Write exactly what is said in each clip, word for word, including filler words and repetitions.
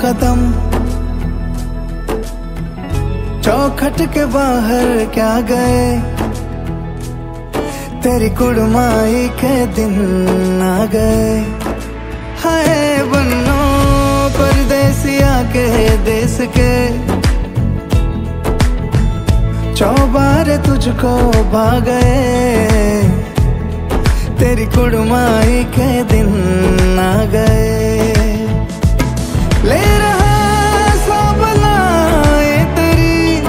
कदम, चौखट के बाहर क्या गए, तेरी कुड़माई के दिन आ गए। हाय बन्नो परदेसिया के देश के, चौबारे तुझको भा गए, तेरी कुड़माई के दिन आ गए। ले रहा सब लाए तेरी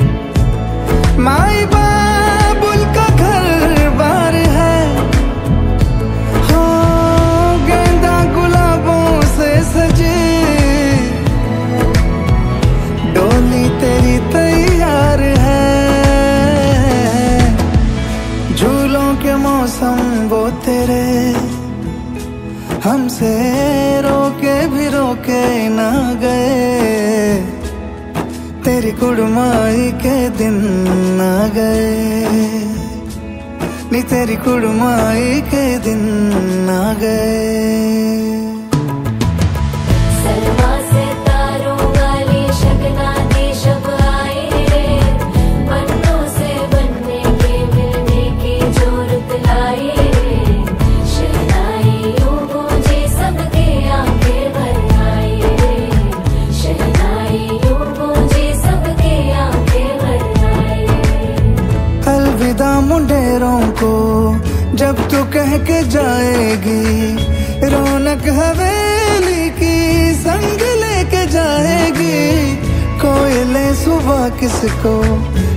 माई बाबुल का घर बार है, हो गेंदा गुलाबों से सजे, डोली तेरी तैयार है। झूलों के मौसम वो तेरे, हमसे रोके भी रोके ना गए, तेरी कुड़माई के दिन आ गए, नी तेरी कुड़माई के दिन आ गए। मुंडेरों को जब तू कह के जाएगी, रौनक हवेली की संग लेके जाएगी। कोयले सुबह किसको